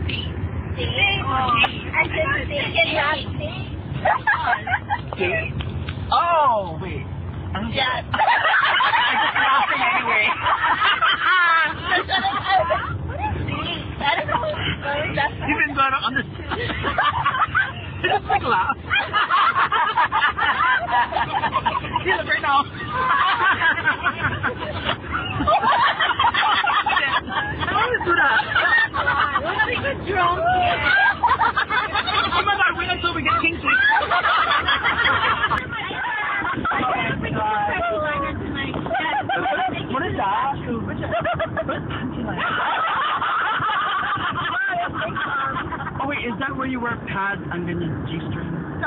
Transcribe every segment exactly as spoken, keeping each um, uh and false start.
I said sing and not sing. Sing? Oh, wait. Yeah. I'm just laughing anyway. What is sing? I don't know what that's. You've been going on this. Just like laugh. You look right now. Why did you do that? We're not even drunk yet. Oh my god, wait until we get kinky. What is that? Oh wait, is that where you wear pads and then you G-string? No.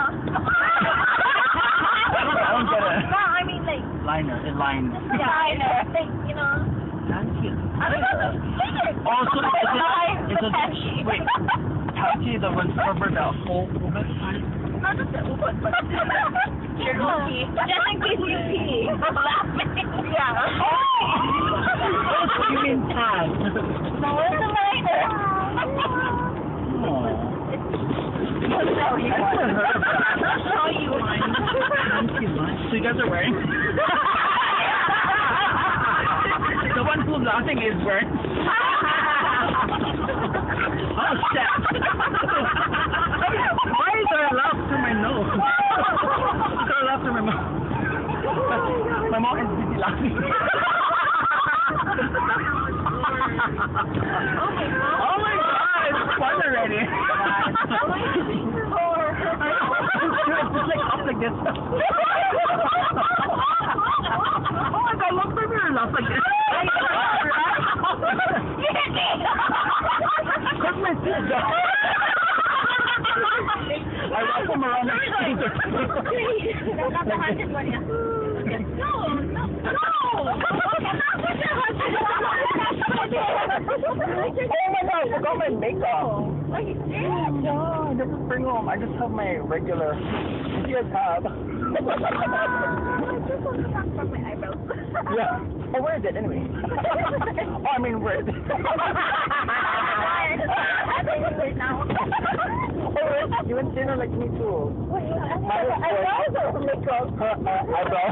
I don't get it. No, I mean like. Liner, a line. Yeah, liner. Like, you know. Panty. I don't know. Oh, so is it, is it, Panty. wait, panty the one cover the whole woman? Not just the ubod, but your pee. Just in case you pee. Yeah. You mean pad? No, it's a liner. Oh. I'll show you I've never heard of that. I'll show you one. Panty line. So you guys are wearing? The one who's laughing is wearing. Oh shit! Why is there a laugh through my nose? Is there a laugh through my mouth? My mom is busy laughing. Oh my god, it's fun already. It's just like up like this. Oh my god, look for me or laugh like this. Where's my teeth? I wrap them around my teeth. Not the hundred one, yeah. No, no, no! Oh my god, I forgot my makeup. What you did? No, I didn't bring home. I just have my regular. What do you guys have? I just want to talk about my eyebrows. Yeah. Oh, where is it anyway? Oh, I mean, where is it? I think it's right now. Oh, you went dinner like me too. My eyebrows or makeup? Uh, uh, eyebrows.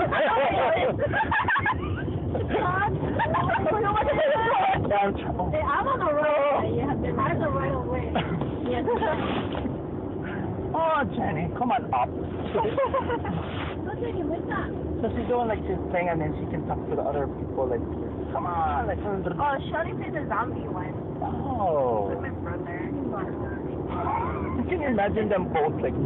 I'm on the road. You have to ride the right away. Yes. Oh, Jenny, come on up. What's it with that? So she's doing like this thing, and then she can talk to the other people like, come on, like. Oh, Shawty plays a zombie one. Oh. With my brother. Can you imagine them both like?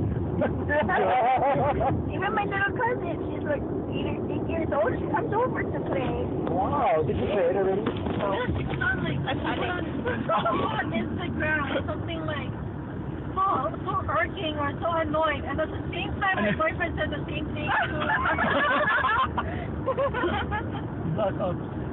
Even my little cousin, she's like eight, eight years old. She comes over to play. Wow, did you play it already? No. It's on like I put it on on Instagram something like so so irking or so annoying, and at the same time my boyfriend said the same thing too. That's